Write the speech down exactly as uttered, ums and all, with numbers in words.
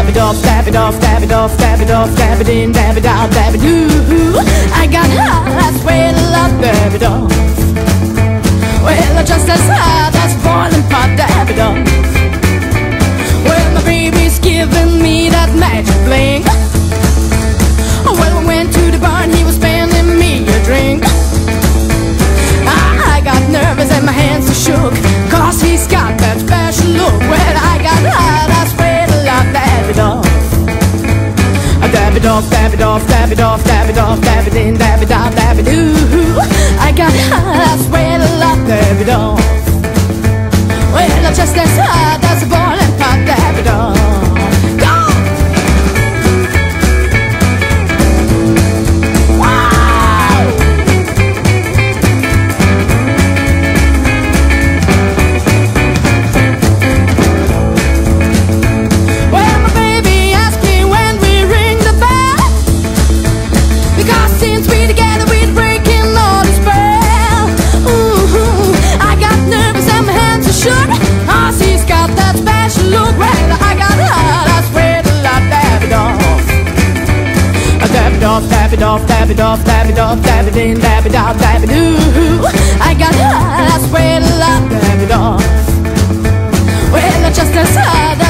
dab it off, dab it off, dab it off, dab it off, dab it in, dab it out, dab it do. I got high, that's way to love, dab it off. Well, just as high, that's boiling pot, dab it off. Well, my baby's giving me that magic bling. Well, I went to the bar and he was spending me a drink. I got nervous and my hands are shook, cause he's got that special look. Well, I got high, that's way to love, dab it off. I dab it off, dab it off, dab it off, dab it off, dab it in, dab it out, dab it do. I got high, that's way to love, dab it off. Well, I'm just as high, that's a boiling pot, dab it off. Go! Dab it off, dab it off, dab it off, dab it in, dab it out, dab it do. I got high, that's way to love, dab it off. Well, just as high.